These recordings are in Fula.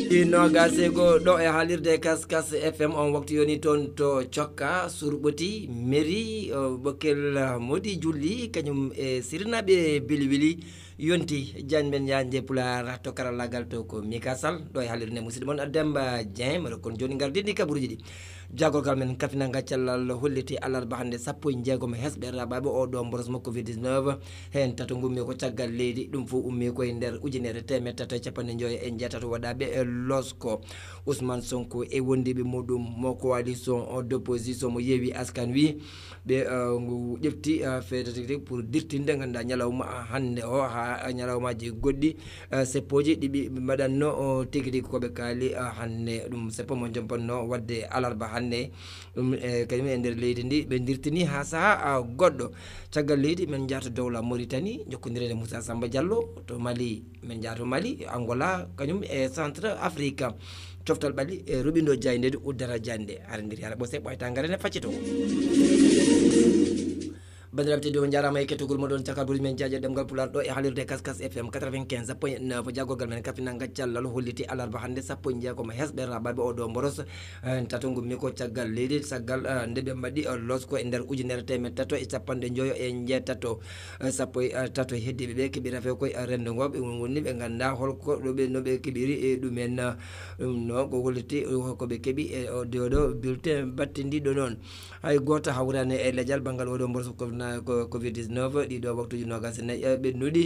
Inogase go ɗo e haalirde Kaskas FM on waktu yoni toon to cokka surɓoti mairie Bokel Modi Julli kañum e sirnaɓe biliwili yonti diagne men yande pular to karallagal to ko Mika Sall ɗo e haalirde musidɗo moon Demba Dieng mbaɗa kon joni gardini kabaruji ɗi jagorgal men kafinanga cellal holliti alarba hande sappo e jeegom hesɓe raɓaɓe oɗo mborosmo covid 19 hen tato gummi ko caggal leydi ɗum fo ummi koye nder ujunere temed tato e capanɗe joyi e jeetato waɗaɓe e losko Ousmane Sonko e wondiɓe muɗum mo coalition d'opposition mo yeewi askan wi ɓe ƴefti feere tigui pour dirtinde ganduɗa ñalawma hande o ha ñalawmaji goɗɗi seppoji ɗiɓi mbaɗanno tigui rigui koɓe kaali hande ɗum seppo mo jompanno wadde alarba hande ɗum kañum e nder leydi ndi ɓe dirtini ha saaha goɗɗo caggal leydi men jaato dowla Mauritanie jokkodirede Moussa Samba Diallo to Mali men jaato Mali Angola kañum e centre Afrique coftal ɓalli e ruɓindo jaynede uddata jande arandiri ara ɓo seɓɓo ayta garene faccito bandiraɓe teddi on jarama e kettogol moɗon cakaburuji men jaaje ɗemgal pular ɗo e haalirde Kaskas FM 95.9 jagorgal men kafina gaccallal holliti alarba hande sappo e jeegom hesɓe raɓaɓe oɗo mboros tato gummi ko caggal leydi caggal nde ɓe mbaɗi losko e nder ujunere temed tato e capanɗe joyo e jeetato sappo e tato heddiɓe ɓe keeɓi rafe koye rendogoɓe woni ɓe ganda holko ɗoɓe noɓe keeɓiri e ɗumen ɗum no ko holliti koɓe keeɓi e oɗo bulletin battidiɗo noon hay goto hawrani e leƴal banggal oɗo mboros covid 19 ɗiɗo waktuji nogas nayyi ɓennuɗi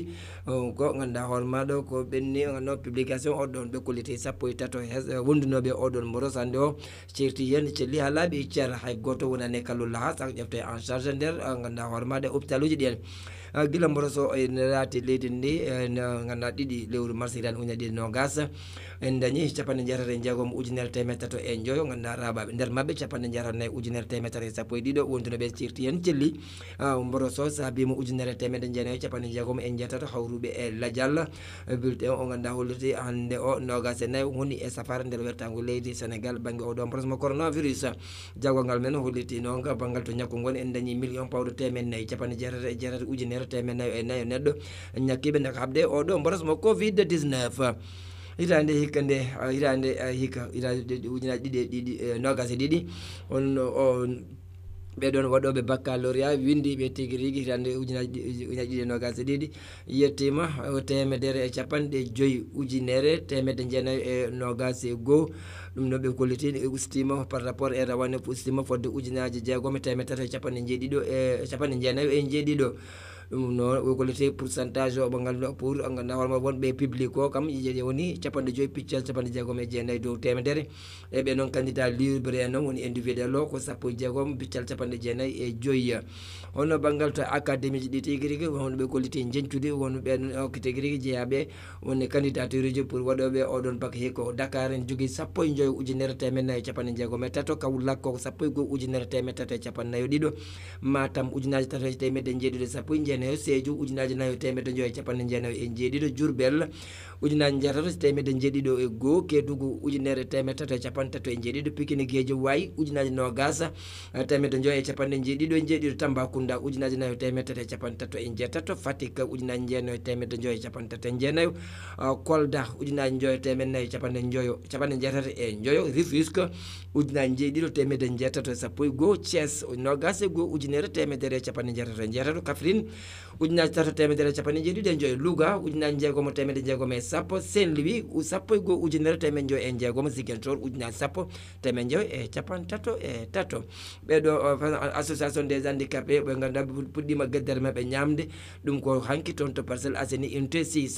ko ganduɗa hoore maɗo ko ɓenni no publication oɗon ɓe kolliti sappo e tato wondunoɓe oɗon mboros hande o certi yen celli ha laaɓi ceer hay goto wonani kallulla ha saka ƴefte en charge nder ganduɗa hoore maɗa e hôpital uji ɗen guila mboroso en laati leydi ndi ganduɗa ɗiɗi lewru mars hitan uña ɗiɗi nogas en dañi capanɗe jeetati e jeegom ujunere temed tato e joyo ganduɗa rabaɓe nder mabɓe capanɗe jeetatnayyi ujunere temed tato e sappo e ɗiɗo wondunoɓe cirti hen celli mboroso saabima ujunere temedde jeenayyi capanɗe jeegom e jeetato hawruɓe e ladial bulletin o ganduɗa holliti hande o nogas e nayyi woni e safara nder wertago leydi Sénégal banggue oɗo mborosmo coronavirus jagolgal men holliti noon banggal to ñakku ngon en dañi million pawɗo temed nayyi capanɗe jeetati e jeetati ujunere temed nayyi e nayyi neɗɗo ñakkiɓe nek habde oɗo mborosmo covid 19 hitande hikka nde hitande hikka hitande ujunaji ɗiɗi nogas e ɗiɗi on o ɓeɗon waɗoɓe baccalauréat windiɓe tigui rigui hitande ujunaji ɗiɗi nogas e ɗiɗi yettima temedere e capanɗe joyyi ujunere temedde jeenayyi e nogas e goho ɗum noon ɓe kollitini e ustima par rapport e rawane ustima fodde ujunaji jeegom e temed tato e capanɗe jeeɗiɗo e capanɗe jeenayyi e jeeɗiɗo ɗum noon ɓe kolliti pourcentage o ɓe ganduɗa pour ganduɗa hoorema wonɓe public o kam woni capanɗe joyyi piccal capanɗe jeegom e jeenayyi dow temedere e ɓe noon candidat libre en noon woni individuel o ko sappo e jeegom piccal capanɗe jeenayyi e joyyi hono banggal to académie ji ɗi tigui rigui wonɓe kolliti jencude wonɓe ko tigui rigui jeeyaɓe woni candidature uji pour waɗoɓe oɗon bac hikka Dakar en jogui sappo e joyyi ujunere temed nayyi e capanɗe jeegom e tato Kaolack ko sappo e goho ujunere temed tato e capannayyi ɗiɗo Matam ujunaje tato e temedde jeeɗiɗi sappo e jeenayyi Sédhiou ujunaje nayyi e temedde joyyi e capanɗe jeenayyi e jeeɗiɗo Diourbel ujunaje jeetato e temedde jeeɗiɗo e goho Kédougou ujunere temed tato e capanɗe tato e jeeɗiɗo Pikine Guédiawaye ujunaje nogas temedde joyyi e capanɗe jeeɗiɗo e jeeɗiɗo Tambacounda ujunaje nayyi e temed tato e capanɗe tato e jeetato Fatick ujunaje jeenayyi e temedde joyyi e capanɗe tato e jeenayyi Kolda ujunaje joyyi e temed nayyi e capanɗe jeetati e joyo Rufisque ujunaje jeeɗiɗo temedde jeetato e sappo e goho Thiès nogas e goho ujunere temedere e capanɗe jeetato e jeetato Kaffrine ujunaje tato temedere e capanɗe jeeɗiɗi e joyyi Louga ujunaje jeegom temedde jeegom e sappo Saint-Louis sappo e goho ujunere temed joyyi e jeegom Ziguinchor ujunaje sappo temed joyyi e capanɗe tato e tato ɓeɗo association des handicapés ɓe ganduɗa puɗɗima gueddere mabɓe ñamde ɗum ko hanki toon to Parcelles Assainies unité 6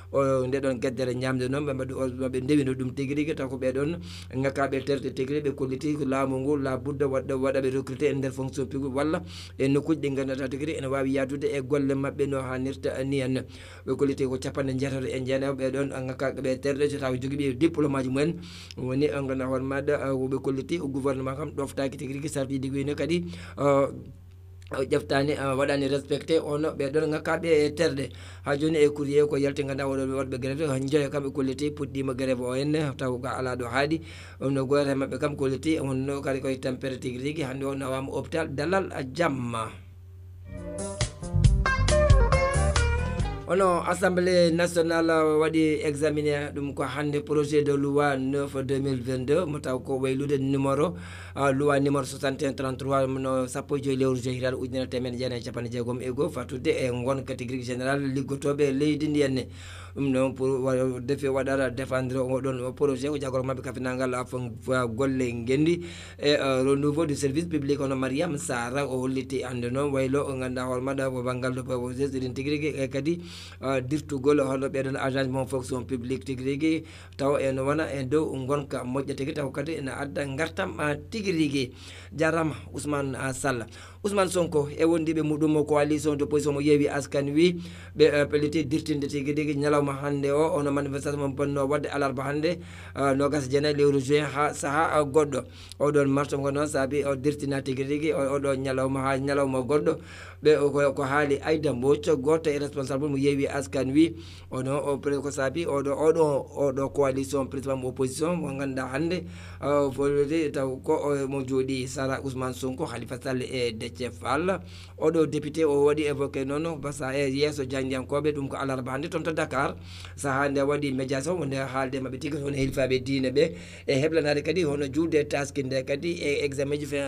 o ndeɗon gueddere ñamde noon ɓe mbaɗi ɓe ndewino ɗum tigui rigui taw ko ɓeɗon ngakkaɓe terɗe tigui ɓe kolliti ko laamu ngu la budda waɗaɓe recruté e nder fonction publique walla e nokkuji ɗi ganduɗa tigui ene wawi yadude e golle mabɓe no hannirta ni henna ɓe kolliti ko capanɗe jeetato e jeenayyi ɓeɗon ngakkaɓe terɗe so taw joguiɓe diplôme aji mumen woni ganduɗa hoore maɗa ɓe kolliti gouvernement kam ɗoftaki tigui rigui sarɗiji ɗi wino kadi ƴeftani waɗani respecté ono ɓeɗon ngakkaɓe e terɗe ha joni e courrier ko yalti ganduɗa oɗo waɗɓe grève joya kamɓe kolliti puɗɗima grève o henne taw ko ala ɗo haaɗi no goto e mabɓe kam kolliti wonno kadi koye tampere tigui rigui hande o nawama hôpital Dalal Jamma ono assemblée nationale waɗi examiné ɗum ko hande projet de loi 9 2022 mo taw ko waylude numéro loi numéro 6133 no sappo e joyi lewru joyi hitande ujunere temedde jeenayyi capanɗe jeegom e goho fatude e gonka tigui rigui général liggotoɓe leydi ndi henne ɗum noon pour defi waɗata défendre oɗon projet ko jagoro mabɓe kafinagal golle gendi e renouveau du service public ono Mariame Sarr o holliti hande noon waylo o ganduɗa hoore maɗa ko banggal ɗo gesɗiɗin tigui rigui e kadi dirtugol hono ɓeɗon agence mon fonction publique tigui rigui taw ene wona e dow gonka moƴƴa tigui taw kadi ene adda gartam tigui rigui. Jarama Ousmane Sall. Ousmane Sonko e wondiɓe muɗum coalition d'opposition mo Yewwi Askan Wi ɓe pelliti dirtinde tigui rigui ñalawma hande o ono manifestation mo bonno wadde alarba hande nogas jeenayyi lewru juin ha saaha goɗɗo oɗon marche ngo noon saabi o dirtina tigui rigui oɗo ñalawma ha ñalawma goɗɗo ɓe ko haali Aïda Mbodj goto e responsable mo Yewwi Askan Wi ono o ko saabi oɗo coalition principal mo opposition mo ganduɗa hande folde taw ko mo jooɗi Sara Ousmane Sonko Khalifa Sall e Déthié Fall oɗo député o waɗi évoqué noon basa e yesso jangdiankoɓe ɗum ko alarba hande toon to Dakar saaha nde waɗi médiation wonde haalde mabɓe tigui hono hilfaɓe diine ɓe e heblanade kadi hono julde taski nde kadi e examen ji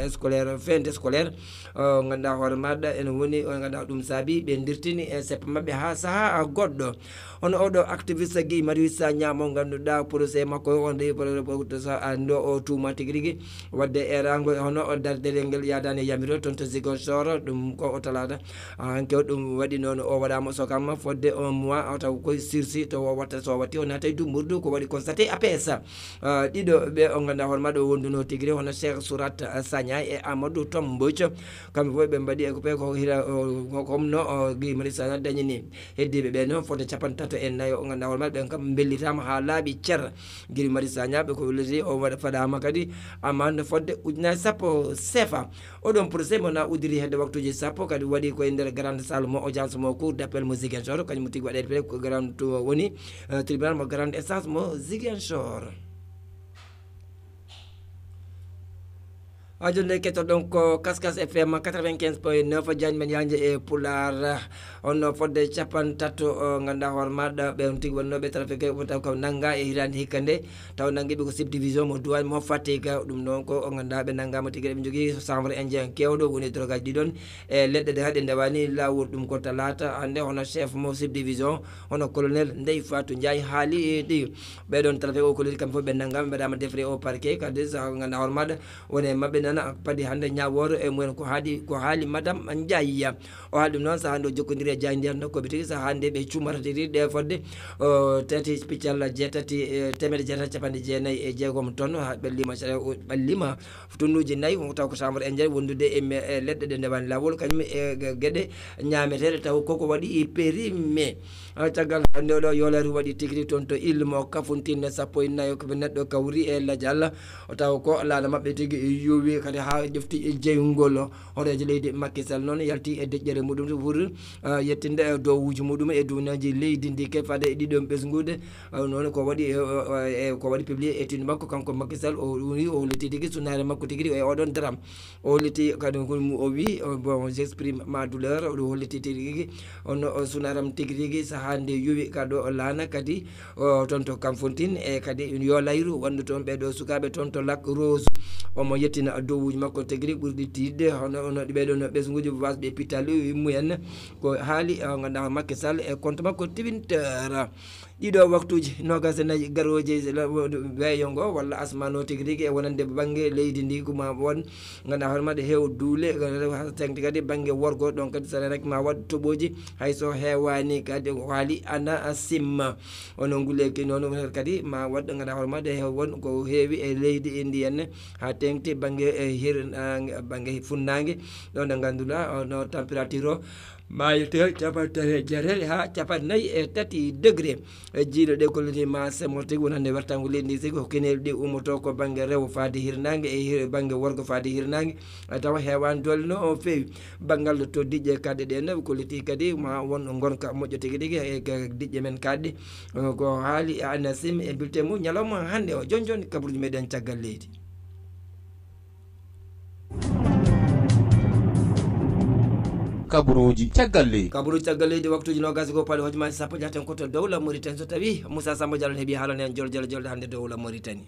fin de scolaire ganduɗa hoore maɗa ene woni ganduɗa ɗum saabi ɓe dirtini e seppa mabɓe ha saaha goɗɗo hono oɗo activiste Guy Marius Sagna mo ganduɗa procès makko on de ando o tuma tigui rigui wadde erago hono o dardere ngel yadani yamiro toon to Ziguinchor ɗum ko o talata hanke ɗum waɗi noon o waɗama sokama fodde 1 mois taw koye sursis to watta so watti o naata e dummurdu ko waɗi constaté APS ɗiɗo ɓe o ganduɗa hoore maɗa o wonduno tigui rigui hono Cheikh Sourat Sagna e Amadou Tom Mbodj kamɓe fof ɓe mbaɗi e ko ɓe ko hira komno Guy Marius Sagna dañini heddiɓe ɓe noon fodde 34 o ganduɗa hoore maɗa ɓen kam bellitama ha laaɓi ceer Guy Marius Sagna ɓe ko welliti o waɗa faɗama kadi amande fodde ujunnaje 10 CFA oɗon procès mona udiri hedde waktuji sappo kadi waɗi koye nder grande salle mo audience mo cour d'appel mo Ziguinchor kañum tigui waɗede peut ko grande woni tribunal mo grande instance mo Ziguinchor. Jonde kettoɗon ko Kaskas FM 95.9 Diagne men yanje e Pular on fodde capantato ganduɗa hoore maɗa ɓe on tigui wonnoɓe trafic taw ko nangga e hitande hikka nde taw nangguiɓe ko subdivision mo douane mo Fatick ɗum noon ko ganduɗa ɓe nanggama tigui ɓe jogui chanvre indien kewɗo woni droguage ɗiɗon e leɗɗe de haɗe ndewani lawol ɗum ko talata hande hono chef mo subdivision hono colonel Ndeye Fatou Ndiaye haali ɗi ɓeɗon trafic o kolori kamɓe foof ɓe nanggama mbaɗama défré au parquet kadi sa ganduɗa hoore maɗa wone mabɓe nana padi hande ñaworo e mumen ko haali madame Ndiaye o haali ɗum noon sa hande o jokkodiri e Diagne nder nokkoɓe tigui sa hande ɓe cummata tigui ɗe fodde tati spécial jeetati temedde jeetati capanɗe jeenayyi e jeegom tonnes ha ɓallima tonnuji nayyi taw ko chambre indien wondude e leɗɗe ɗe ndewani lawol kañum e gueɗe ñameteɗe taw koko waɗi périmé caggal hande oɗo yoolari waɗi tigui toon to Ile mo Kafountine sappo e nayyi ko neɗɗo kawri e Ladial o taw ko laana mabɓe tigui yowi kadi ha ƴefti e jeyngol horejo leydi Macky Sall noon yalti e deƴƴere muɗum pour yettinde e dowuji muɗum e duunaji leydi ndi ke fade e ɗiɗon ɓesgude noon ko waɗi publié étude makko kanko Macky Sall o holliti tigui sunare makko tigui e oɗon drame o holliti kadi o wi bon j'exprime ma douleur oɗo holliti tigui ono sunaram tigui rigui saaha nde yowi kaɗo laana kadi toon to Kafountine e kadi yo layru wonde toon ɓeɗo sukaɓe toon to Lac Rose omo yettina dowuji makko tigui ɓurɗi tidde hono ɓeɗon ɓesguji wasɓe pitali mumen ko haali ganduɗa Macky Sall e compte makko Twitter ɗiɗo waktuji nogas e nayyi garoji weeyo ngo walla asmano tigui rigui e wonande banggue leydi ndi koma won ganduɗa hoore maɗa heew duule tengti kadi banggue worgo ɗon kadi sa renaki ma waɗ toɓoji hayso hewani kadi haali ana simma ono guuleki noon kadi ma waɗ ganduɗa hoore maɗa heew won ko heewi e leydi ndi henne ha tengti banggue hirnangue banggue funnague ɗon nde ganduɗa no température o mayete capanɗe jeetati ha capannayyi e tati degré jiiɗo ɗe kolliti ma semol tigui wonande wertago leydi ndi sigi ko kenel ɗi ummoto ko banggue rewo faade hirnangue e banggue worgo faade hirnangue tawa hewani dole no fewi banggal to diƴƴe kadɗe ɗe no kolliti kadi ma won gonka moƴƴo tigui rigui e diƴƴe men kadɗe ko haali ANACIM e bulletin mum ñalawma hande o joni kabaruji meɗen caggal leydi. kaburuji caggalle kaburu caggalleji waktuji no gasi ko pali hojuma sappo jaten koto dowla Mauritanie so tawi Moussa Samba Diallo heeɓi haalane en jolde hande dowla Mauritanie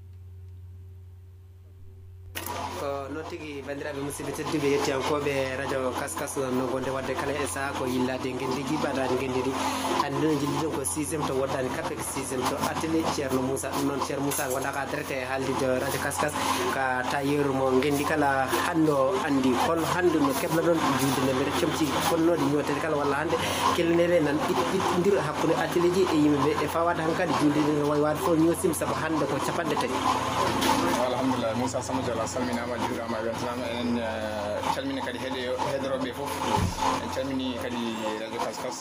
ko non tigi bandiraɓe musidɓe tedduɓe yettiyankoɓe radio kaskas no gonde wadde kala e saaha ko yillade gendigi baɗade gendiri hande noon jilliɗen ko 6e to woddani kappe ko 6e to atelier ceerno Moussa ɗum noon ceerno Moussa gonɗa ka direct e haaldide radio kaskas ka tailleur mo gendi kala hande o andi hol hande no kebla ɗon juude nde mbiɗa comci fonnode ñootede kala walla hande kelnere nan ɓiɗɗiɗir hakkude atelier ji e yimɓeɓe e fawade hankkadi juude ne wawi wade fof ñoosim saabu hande ko capanɗe tati alhamdulillah Moussa Samba Diallo salminama juurama e weltanama enen calmini kadi heɗoroɓe fof en calmini kadi radio kaskas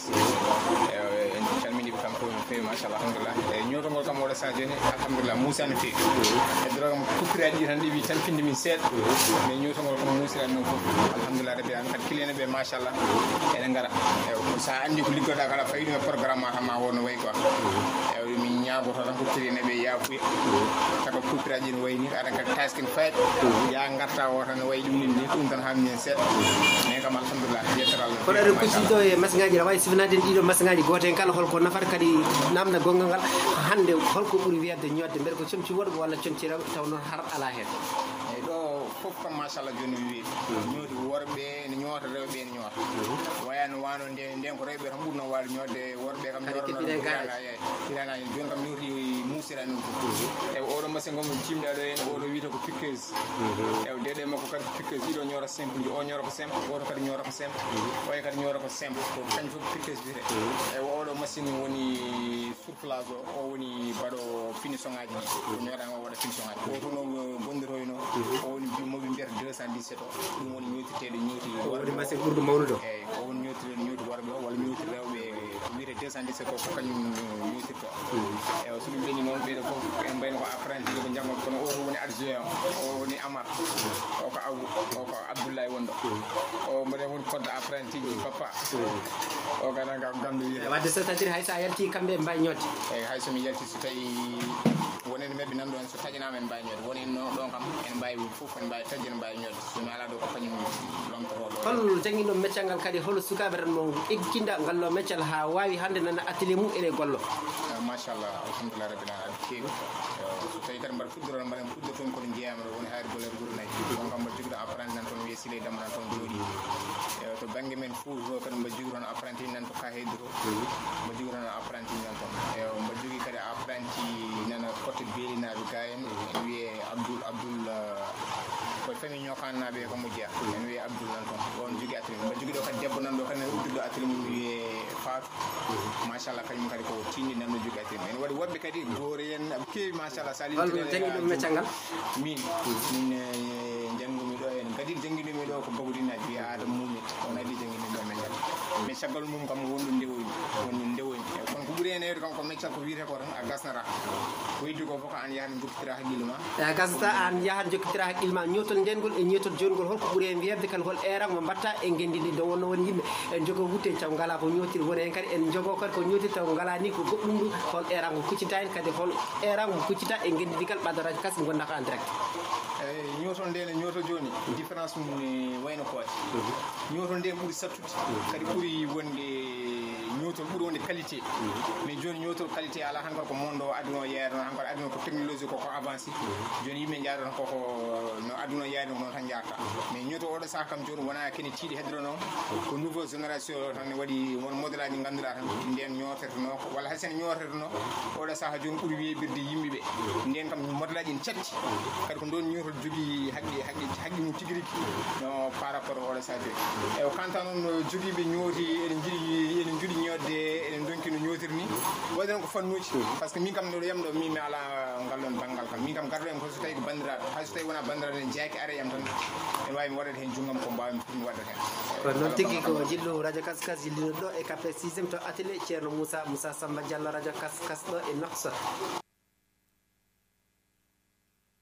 en calminiɓe kamɓe no fewi machallah alhamdulillah e ñotogol kam oɗo saha joni alhamdulillah Moussa no fewi heɗoroga kuppiraɗi ɗi tan ɗiwi tampinde min seeɗa mais ñotogol kam musirani noon fof alhamdulillah rabbi alamin kadi kilene ɓe machallah eɗen gara e sa andi ko liggoɗa kala fayi ɗum e programme ma tan ma wonno wayi quoi e min ñaagoto tan ko kilineɓe yaafuya saka kuppiraji no wayni aɗa kadi taskin fayde ya garta o tan no wayi ɗum ni ɗum tan hamni en seeɗa mais kam alhamdulillah yettere Allah kono eɗen kuccitiɗo e masiŋaji aɗa wawi sifnade ɗiɗo masiŋaji goto hen kala holko nafata kadi namda gongal ngal hande holko ɓuuri wiyade ñodde mbeɗa ko comci woɗɓe walla comci rewɓe taw noon harat ala hen eyyi ɗo fof kam machallah joni wi ñooti worɓe ne ñoota rewɓe ne ñoota wayano wano nden ko rewɓe tan ɓurno wawde ñodde worɓe kam ñornoirana joni kam ñooti musira ɗum fof eyi oɗo machine gomo timɗa ɗo hen oɗo wiyata ko piqueuse eyi deɗe makko kadi ko piqueuse ɗiɗo ñoota simple ji o ñoota ko simple oɗo kadi ñoota ko simple oye kadi ñoota ko simple ko kañum fof piqueuse wiyete eyi oɗo machine woni surplage o woni baɗo finition ngaji ɗi o ñootama o waɗa finition ngaji o tono gondiroyno o woni moɓe mbiyata 217 o ɗum woni ñootiteɗo ñooti woni machine ɓurɗo mawnude o eyyi o woni ñootiteɗo ñooti worɓe o walla ñooti rewɓe wiyete 217 o ko kañum ñootirta eyyi so ɗum ɓenni noon ɓeyɗo fof en mbayno ko apprenti ɓe janggoɓe kono o to woni adjoint o woni Amar o ko Awu o ko Abdoulaye wonɗo o mbaɗen woni code apprenti ji papa o gana kam gamdo wiide wadde so tawiri hay sa yalti kamɓe mbawi ñodde eyyi hay somi yalti so tawi wonen mebɓe nanɗo en so taƴanama en mbawi ñodde wonen ɗon kam en mbawi fof en mbawi taƴde en mbawi ñodde somi ala ɗo ko kañum lomtotoɗo hol jangguiɗo meccal ngal kadi hol sukaɓe tan mo egginda ngallo meccal ha wawi hande nana atelier mum ene gollo machallah alhamdulillah rabbil alamin kewi so tawi kadi mbaɗa fuɗɗoro mbaɗen fuɗɗotoon kono jeeyama ɗo woni hayre gollere guuro nayyi on kam mbaɗa joguiɗo apprenti nan toon wiye Siley Damba nan toon jooɗi to banggue men Fouta kadi mbaɗa jogui toon apprenti nan to Kahedou to mbaɗa jogui toon apprenti nan toon mbaɗa jogui kadi apprenti nana côté Belinaɓe ga en wiye Abdoul koye famille ñokannaɓe ko mo jeeya en wiye Abdoul nan toon on jogui atelier mbaɗa jogui ɗo kadi debbo nan ɗo kadi uddiɗo atelier mum wiye Fatou machallah kañum kadi ko tinni nan no jogui atelier en waɗi woɓɓe kadi goore en kewi machallah sa jangguiɗo meccal ngal min janggumi ɗo en kadi janguinimi ɗo ko Bawdinaji wiya Adama Mumit on adi janguinimi ɗo meccal mais caggal mum kam wonɗo ndewoyni woni ndewoyni kono ko ɓuuri hen hewde kam ko meccal ko wiyete ko tan a gasnata ko yiddi ko fof ko an yahan jokkitira haqqille ma a gasata an yahan jokkitira haqqille ma ñotol ndengol e ñotol jongol holko ɓuuri hen wiyede kala hol eran mo mbatta e gendidi do wonno woni yimɓe en jogo wutte taw ngala ko ñotir woni hen kadi en jogo kadi ko ñotir taw ngala ni ko goɗɗum ɗum hol eran ko kuccita hen kadi hol eran ko kuccita e gendidi kala ɓaddoraji kas gonɗa ko en direct eyyi ñotol nde ne ñoto joni différence mum ne wayno kooti ñotol nde ɓuuri sattude kadi ɓuuri wonde ñotol ɓuuri wonde qualité mais joni ñotol qualité ala hankor ko monde o aduna o yeeyata hankor aduna ko technologie koko avancé joni yimɓe jaada tan koko no aduna yaari noon tan jarta mais ñoto oɗo saaha kam joni wona kene tiiɗi heddoro noon ko nouveau génération tan waɗi won modèle aji ganduɗa tan nden ñoterno walla hay sen ñoterno oɗo saaha joni ɓuuri weɓirde yimɓeɓe nden kam modèle aji en catti kadi ko ɗon ñotol jogui haqqi mum tigui rigui no par rapport oɗo saaha joni e kanta noon joguiɓe ñooti eɗen jiiɗi ñodde eɗen donki no ñotir ni waɗi ko fannuji par ce que min kam ɗo yamɗo min mi ala ngallon banggal kam min kam garɗo en ko so tawi ko bandiraɗo hay so tawi wona bandiraɗo en jeeyaki are yam tan en wawi mi waɗata hen junggam ko mbawmi mi waɗata hen kono noon tigui ko jillu radio kaskas jillino ɗo e café 6e to atelier ceerno Moussa Samba Diallo radio kaskas ɗo e Nouakchott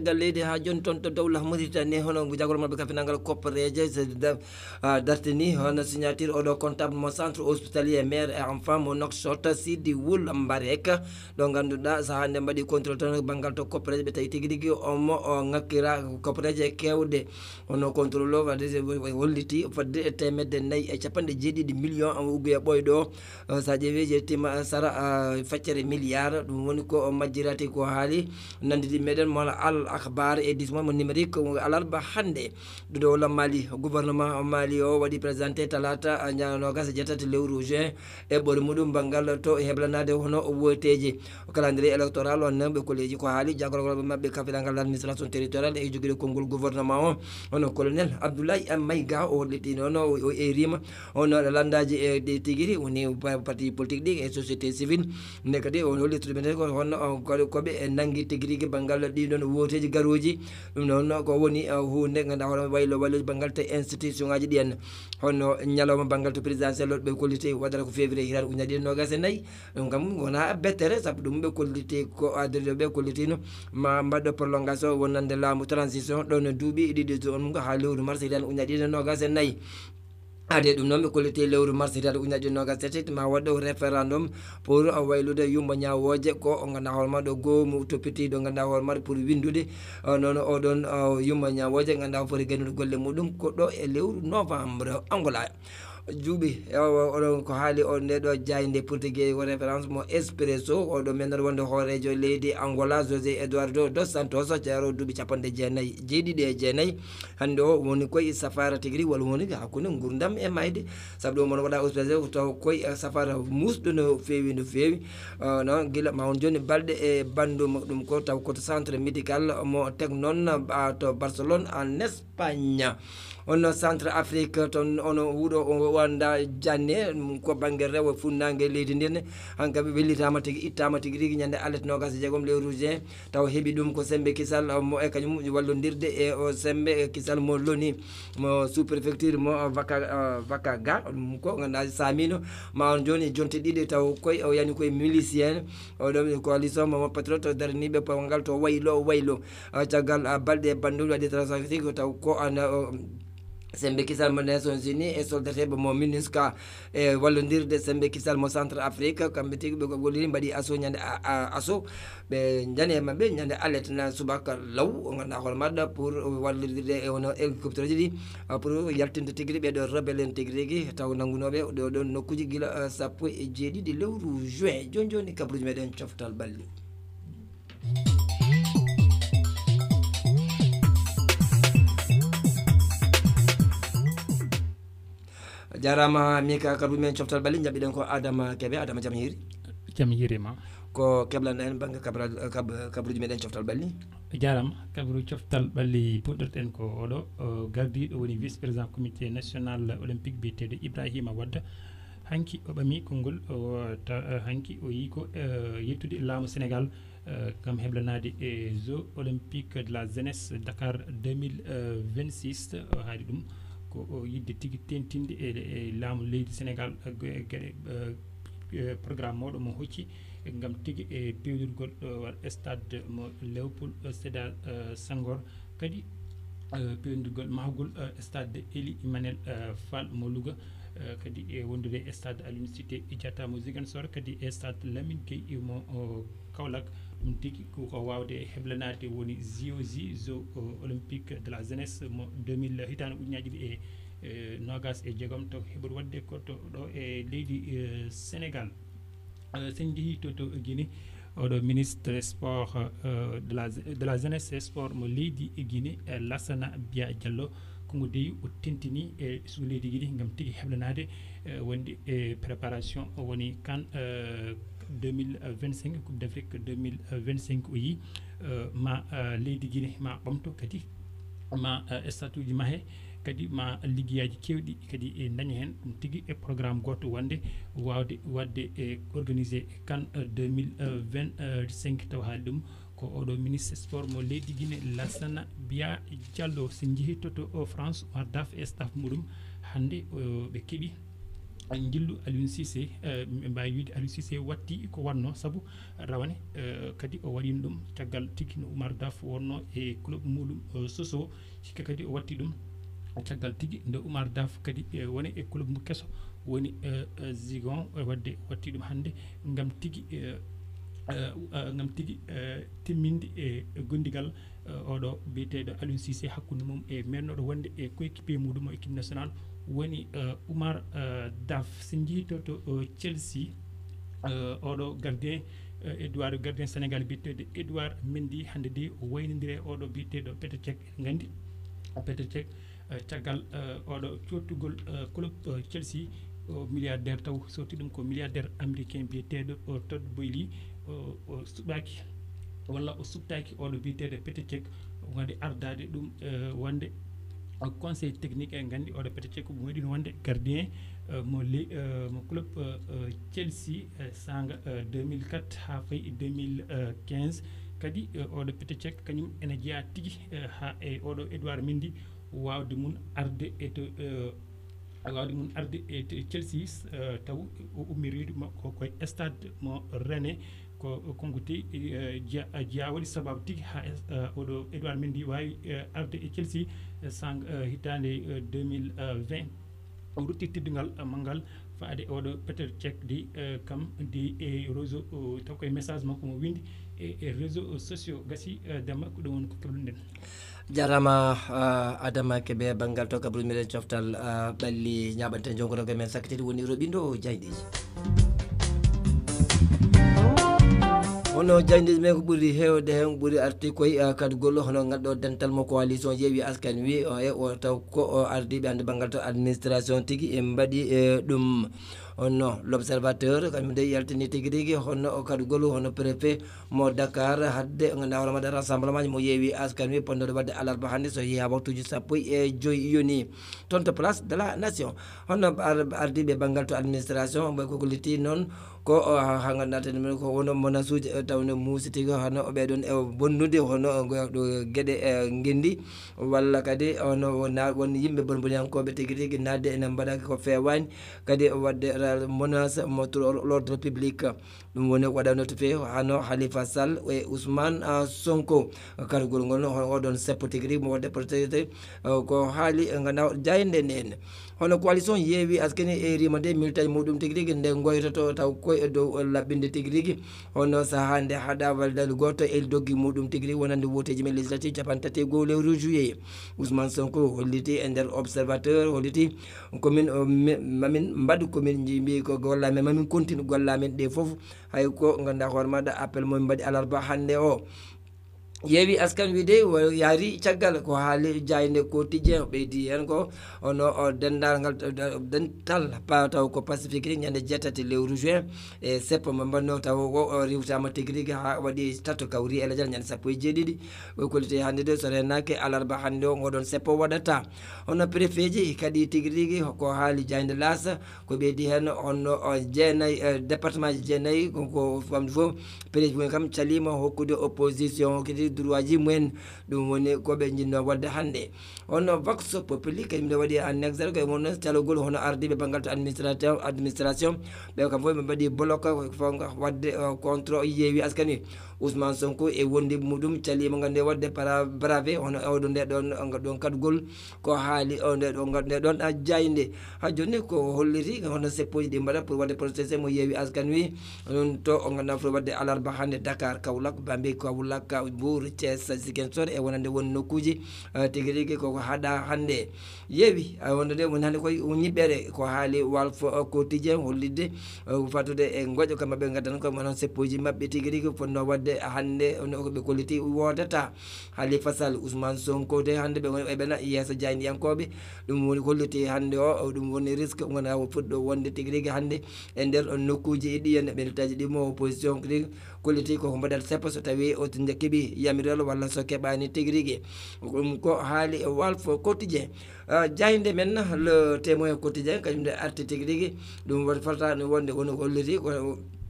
caggal leydi ha joni toon to dowla Mauritanie hono jagol mabɓe kafinangal koppareje dartini hono signature oɗo comptable mo centre hospitalier mère et enfant mo Nouakchott Sidi Wul Mbarek ɗo ganduɗa so hande mbaɗi contrôle tan banggal to koppareje ɓe tawi tigui rigui omo o ngakkira koppareje kewɗe hono contrôle o wadde holliti fodde temedde 4 millions uguya ɓoyɗo sa ƴeewi jeetima sara feccere milliard ɗum woni ko majjirati ko haali nandidi meɗen mola al akhbar et dismo mo numérique alarba hande ɗo la Mali gouvernement Mali o waɗi présenté talata nogas jeetati lewru juin e ɓore muɗum bangal to heblanade hono woteji calendrier électoral on ɓe kolleji ko haali jagorgol mabɓe kafiɗangal administration territorial e joguiɗo konngol gouvernement o hono colonel Abdoulaye Maïga o holliti noon o erima hono landaji e ɗe tigui woni parti politique ɗi e société civile ne kadi o holliti ɗumen ko honno koɓe nangui tigui rigui bangal ɗiɗon woteji garoji ɗum noon ko woni hunde ganduɗa hono wayloji bangal te institution ngaji ɗi henna hono ñalawma bangal to présidentiel ɓe kolliti waɗata ko février hiran uñaɗi ɗiɗi nogas e nayyi ɗum kam wona bettere saabu ɗum ɓe kolliti ko addeɓe kollitino ma mbaɗɗo prolongation wonande laamu transition ɗon duuɓi ɗiɗi on ha lewru mars hiran uñaɗi ɗiɗi nogas e nayyi ade ɗum noon ɓe kolliti lewru mars hitade uñaɗi nogas tati ma waɗɗo référendum pour waylude yumba ñawoje ko ganduɗa hoore maɗo goomu toppiti ɗo ganduɗa hoore maɗo pour windude noon oɗon yumba ñawoje ganduɗa foti gandude golle muɗum ko ɗo e lewru novembre Angola juuɓi oɗon ko haali o ndeɗo jayde portugais o référence mo Expresso oɗo mennoɗo wonde hoorejo leydi Angola José Eduardo dos Santos ceero duuɓi 49 hande o woni koye safara tigui rigui walla woni hakkude gurdam e mayde saabu ɗo mono waɗa Expresso taw koye safara musɗo no fewi noon guila ma on joni balɗe e bandum ɗum ko taw koto centre médical mo teg noon to Barcelone en Espagne on centre Afrique toon ono wuuɗo wanda janne ko banggue rewo funnague leydi ndin hankaɓe wellitama tigui ittama tigui rigui ñande alet nogas jeegom lewru juin taw heeɓi ɗum ko sembe kisal mo e kañum wallodirde e o sembe kisal mo loni mo sous préfecture mo vaka ga ɗum ko ganduɗa samino ma on joni jonte ɗiɗi taw koye o yani koye milicien oɗo coalition mo patriote daraniɓe pawgal to waylo caggal balɗe e bandum waɗi transaction taw ko ana sembe kisal mo Nations Unies e soldateɓe mo MINUSCA e wallodirde sembe kisal mo centre Afrique kamɓe tigui ɓe golliri mbaɗi asso ñande asso ɓe jani e mabɓe ñande alet na subaka law ganduɗa hoore maɗa pour wallodirde e wono hélicoptère ji ɗi pour yaltinde tigui rigui ɓeɗo rebelle en tigui rigui taw nanggunoɓe ɗo ɗon nokkuji guila 17 lewru juin joni kabruji meɗen coftal balli jarama mika kabru men coftal balli jaɓɓiɗen ko Adama Kebe Adama jaam hiirima ko keblan en banggue kabruji meɗen coftal balli jarama kabru coftal balli puɗɗorɗen ko oɗo gardiɗo woni vice président comité national olympique biyeteɗo Ibrahima Wadda hanki o ɓami konngol hanki o yi ko yettude laamu Sénégal gam heblanade e jeux olympique de la jeunesse Dakar 2026 haali ɗum ko yidde tigui tentinde e laamu leydi Sénégal gueɗe programme moɗo mo hocci gam tigui e pewdirgol stade mo Léopold Sédar Senghor kadi pewdirgol mahgol stade Ely Manel Fall mo Louga kadi e wondude stade Aline Sitoé Diatta mo Ziguinchor kadi e stade Lamine Gueye mo Kaolack ɗum tigui ko wawde heblanade woni jeux olympique de la jeunesse mo 2000 hitande ujunaje ɗiɗi e nogas e jeegom to heɓori wadde ko to ɗo e leydi Sénégal sen jeehi to Guinée oɗo ministre sport de la jeunesse et sport mo leydi Guinée Lassana Bia Diallo kongo deyi o tentini e sugu leydi Guinée gam tigui heblanade wonde e préparation woni CAN 2025 Coupe d'Afrique 2025 o yi ma leydi Guinée ma ɓamto kadi ma statut ji mahe kadi ma liggueyaji kewɗi kadi e daña hen ɗum tigui e programme goto wonde wawde wadde e organisé CAN 2025 taw haali ɗum ko oɗo ministre sport mo leydi Guinée Lassana Bia Diallo sen jeehi to France o ardaf e staff muɗum hande ɓe keeɓi jillu Aliou Cissé ɓe mbawi wiide Aliou Cissé watti ko wanno saabu rawane kadi o waɗino ɗum caggal tigui no Oumar Daf wonno e club muɗum Soso hikka kadi o watti ɗum caggal tigui nde Oumar Daf kadi woni e club mo kesso woni Zigon wadde watti ɗum hande gam tigui timminde e gondigal oɗo biyeteɗo Aliou Cissé hakkude mum e mennoɗo wonde e coéquipier muɗum o équipe nationale woni Oumar Daf sen jiito to Chelsea oɗo gardien Edouard gardien Sénégal biyeteɗo Edouard Mendy hande de o waynodiri oɗo biyeteɗo Petr Cech gandi Petr Cech caggal oɗo cottugol club Chelsea o milliardaire taw sorti ɗum ko milliardaire américain biyeteɗo Todd Boehly o suɓaki walla o subtaki oɗo biyeteɗo Petr Cech wonde ardade ɗum wonde conseil technique en gandi oɗo Petr Cech mo waɗino wonde gardien mo club Chelsea sanga 2004 ha fayi 2015 kadi oɗo Petr Cech kañum ene jeeya tigui ha e oɗo Edouard Mendy wawde mun arde e Chelsea taw o ummiriɗo makko koye stade mo Rennes ko konko teyi jeeya waɗi sababu tigui ha oɗo Edouard Mendy wawi arde e Chelsea sang hitande 2020 o rutti teddugal manggal faade oɗo Petr Cech di kam di e réseau taw koye message makko mo windi e réseaux sociaux gasi demma ko ɗum woni ko keɓluɗen jarama Adama Kebe bangal to kabru miɗen coftal ɓalli ñaɓante jonkotoga men sakkitede woni roɓindo jayɗiji hono jayndiji men ko ɓuuri hewde hen ɓuuri arti koye kadugol hono ganduɗo dental mo coalition Yewwi Askan Wi o taw ko ardiɓe hande bangal to administration tigui e mbaɗi ɗum hono l'observateur kañum de yaltini tigui rigui hono kadugol hono préfet mo Dakar hadde ganduɗa hono waɗa rassemblement mo Yewwi Askan Wi ponnoɗo wadde alarba hande so yeeya waktuji 15 yoni toon to place de la nation hono ardiɓe bangal to administration ɓe ko golliti noon ko ha ganduɗa tan men ko wono monasuji tawno muusi tigui hono ɓeɗon e bonnude hono ɗo gueɗe gendi walla kadi hono won yimɓe bonboniyankoɓe tigui rigui nadde ene mbaɗa ko fewani kadi wadde menace mo l'ordre public ɗum woni waɗano to fewi hano Halifa Sall e Ousmane Sonko kargol ngol oɗon seppo tigui rigui mo wadde protégé ko haali ganduɗa jayde nene hono coalition Yewwi Askan Wi e rima de militaji muɗum tigui rigui nde goytoto taw koye dow laɓɓinde tigui rigui hono saaha nde haɗa waldal goto e doggi muɗum tigui rigui wonande woteji men législative capantati go lewru juillet Ousmane Sonko holliti e nder observateur holliti komin mamin mbadu komin jimbi ko gollamen mamin continue gollamen ɗe foof hay ko ganduɗa hoore maɗa appel momin mbaɗi alarba hande o Yewwi Askan Wi de yaari caggal ko haali jayde quotidien ɓeydi hen ko ono dendagal dental pa taw ko pacifique ri ñande jeetati lewru juin e seppo mo mbanno taw o riwtama tigui rigui ha waɗi tato kawri eladial ñande 17 o kollite hande de so renake alarba hande o ngoɗon seppo waɗata hono préfet ji kadi tigui rigui ko haali jayde lasa ko ɓeydi hen ono jeenayyi département ji jeenayyi ko famde foof président kam calima hokkude opposition kadi droit ji mumen ɗum woni koɓe jinno wadde hande hono vox populi kañum nde waɗi en exergue wonno calogol hono ardiɓe banggal to administration ɓe kam fof ɓe mbaɗi bloc wadde contre Yewwi Askan Wi Ousmane Sonko e wondi muɗum calima gande wadde bravé hono oɗo nde ɗon kadugol ko haali nde ɗon jayde ha joni ko holliri hono seppoji ɗi mbaɗa pour wadde protesté mo Yewwi Askan Wi ɗum to o ganduɗa foti wadde alarba hande Dakar Kaolack Bambilor Kaolack Mbour Thiès Ziguinchor e wonande won nokkuji tigui rigui koko haɗa hande Yewwi wonde nde woni hande koye ñiɓɓere ko haali Walf Quotidien hollidde fatude e goƴo kam maɓe gaddan ko noon seppoji mabɓe tigui rigui fonno wadde hande ɓe kolliti wodata Halifa Sall Ousmane Sonko de hande ɓe ɓena yesso jaydiyankoɓe ɗum woni holliti hande o ɗum woni risque gona fuɗɗo wonde tigui rigui hande e nder nokkuji ɗi henna ɓenetaji ɗimo opposition rigui kolliti koko mbaɗat seppo so tawi o keeɓi yamirel walla so keɓani tigui rigui ɗum ko haali e Walf Quotidien jayde men le témoin quotidien kañum nde arti tigui rigui ɗum fotata wonde woni holliti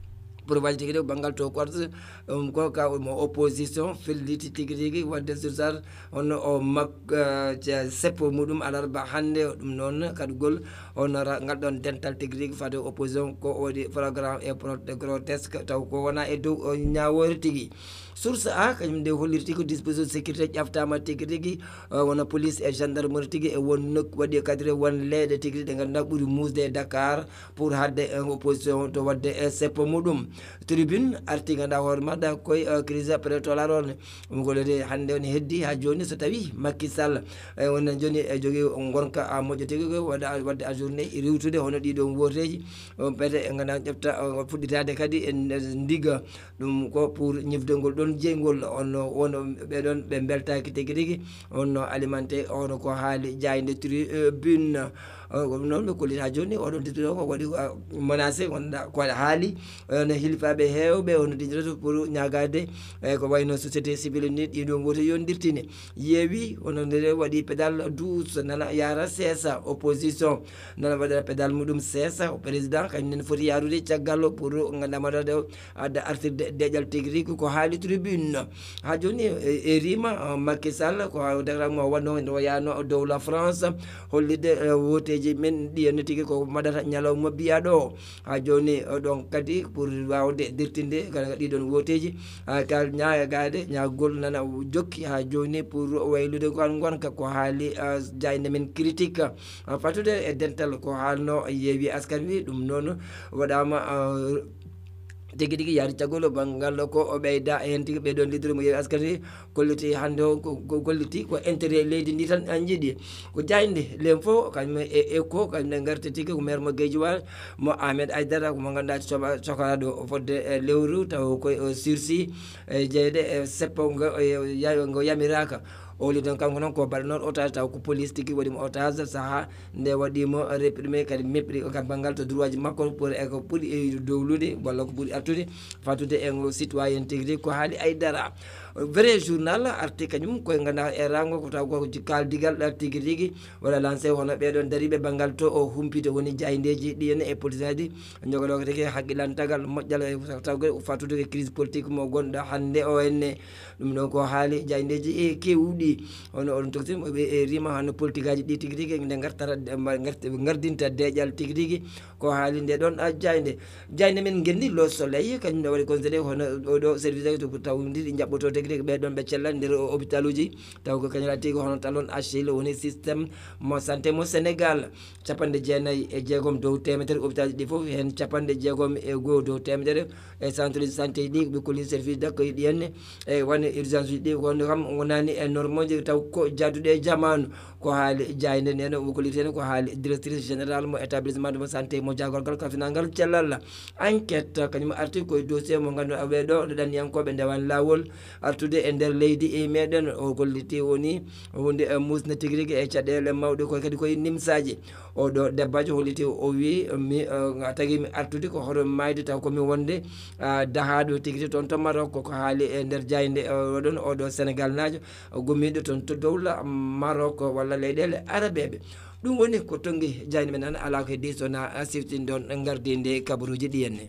pour waji tigi bangal to quarts ko ka mo opposition felliti tigi wadde sursar on o mak seppo mudum alarba hande dum non kadugol on ngadon dental tigi fade opposition ko wadi programme et grotesque taw ko wona e dow nyaawori tigi source a kanyum de hollirti ko disposition sécurité ƴaftama tigi wona police et gendarmerie tigi e won nok wadi cadre won leede tigi de ganda ɓuri musde Dakar pour hadde opposition to wadde seppo mudum tribune arti ganda hoore maɗa koye crise prétoire on golede hande on heddi ha joni so tawi Macky Sall won joni e jogui gonka moƴƴo tigi wadde a journée rewtude hono ɗiɗon woteji peut-être ganda ƴefta fuɗɗitade kadi e ndiga ɗum ko pour ñifdengol ɗon jeygol on ɓeɗon ɓe beltaki tigi on alimenté on ko haali jayde tribune non ɓe kollit ha joni oɗon titiri o ko waɗi menacé wonɗa ko haali no hilfaɓe hewɓe ono dijireto pour ñagade ko wayno société civile ni ɗiɗon woto yondirtine yeewi ono nde waɗi pédale douce nana yara seesa opposition nana waɗa pédale muɗum seesa o président kañum foti yarude caggal pour gandamaɗade adda artirde deƴal tigui ko haali tribune ha joni e rima Macky Sall ko déclaration mo wanno ndo yano dow la France hollide woteji men ɗiyenne tigui ko maɗata ñalawma biya ɗo ha joni ɗon kadi pour wawde dirtinde kala ɗiɗon woteji kal ñagade ñagol nana jokki ha joni pour waylude gonka ko haali jayde men critique fatude e dental ko haalno yeewi askan wi ɗum noon waɗama tigi yaari cagol bangal ko ɓeyda hen tigi ɓeɗon lidere mo yeewi askani kolliti hande o ko golliti ko intérêt leydi ndi tan an jiiɗi ko jayde len fo kañum e éco kañum garti tigi ko maire mo Guédiawaye mo Ahmed Aïdara komo ganduɗa cokaɗo fodde lewru taw koye sursis jeyde e seppongo ngo yamiraka o li don kanko noon ko baɗa noon otage taw ko police tigi waɗimo otage saaha nde waɗimo réprimé kadi mépris o kam banggal to droit ji makko pour e ko ɓuuri e dowlude walla ko ɓuuri artude fatude e citoyen tigi ko haali Aïdara vrai journal arti kañum koye ganduɗa e rango ko taw ko kaldigal tigi waɗa lancé hono ɓeɗon dariɓe banggal to o humpito woni jaydeji ɗi e politicien ji jogoɗo ko tigi haqqilantagal moƴƴal taw fatude crise politique mo gonɗo hande o henne ɗum ɗon ko haali jaydeji e kewɗi ono on toxi ɓe e rima hano politique aji ɗi tigi nde gartata gardinta deƴal tigi ko haali nde ɗon jayde men gendi lo soleil kañum ne waɗi considéré hono oɗo service to taw ɗi jaɓɓoto tigi ɓeɗon ɓe cellani nder hôpital uji taw ko kañum tigi hono talon Achille woni systéme mo santé mo Sénégal 96 dow temedere hôpital ɗi foof hen 96 dow temedere e centre de santé ɗi ɓe kolli service d'accueil ɗi henne e wone urgence uji ɗi kono kam wonani e norme uji taw ko jadduɗe jamanu ko haali jayde nene o kollitene ko haali directrice générale mo établissement de santé mo jagorgal kafinangal cellal enquête kañum arti koye dossier mo ganduɗa ɓeɗo ɗaɗɗaniyankoɓe ndewan lawol artude e nder leydi e meɗen o kolliti woni hunde musna tigi rigui e caɗele mawɗe koye kadi koye nimsaji oɗo debbajo holliti o wi mi tagui mi artude ko hoto mayde taw komi wonde dahaɗo tigi toon to Maroc ko haali e nder jayde oɗon oɗo Sénégal najo gommiɗo toon to dowla Maroc walla leyɗele arabeɓe ɗum woni ko tongi jayde men tan ala ko heddi sona siftin ɗon gardinde kabaruji ɗi henne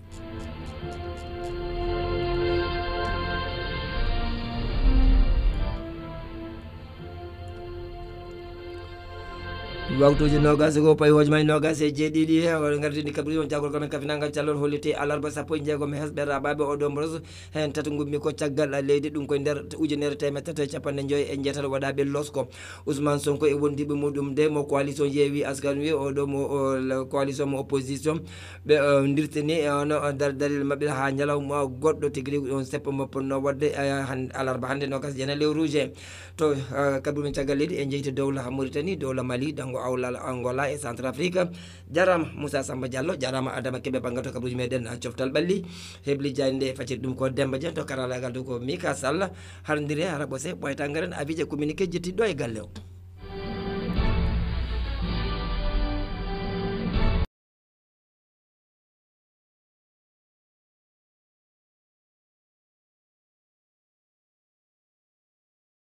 waktuji nogas ko pay hoje may nogas e jeeɗiɗi o gardini kabri on jagol kono kafinagal callol holliti alarba sappo e jeegom e hesɓe raɓaɓe oɗo mboros hen tata gummi ko caggal leydi ɗum koye nder ujunere temedde tati e capanɗe joyyi e jeetati waɗaɓe losko Ousmane Sonko e wondiɓe muɗum de mo coalition Yewwi Askan Wi oɗo mo coalition mo opposition ɓe dirtini ono daril mabɓe ha ñalawma goɗɗo tigui on seppo mo ponno wadde alarba hande nogas jena lewruje to kabrumen caggal leydi e jeeyti dowla Mauritanie dowla Mali dango awlal Angola e Centrafrique jarama Moussa Samba Diallo jarama Adama Kebe banggal to kabruji meɗen coftal ɓalli hebli jayde faciri ɗum ko Demba Dieng to karalagal to ko Mika Sall harndire hara ɓose ɓoyta garen abidje communiqué jettiɗo e galle o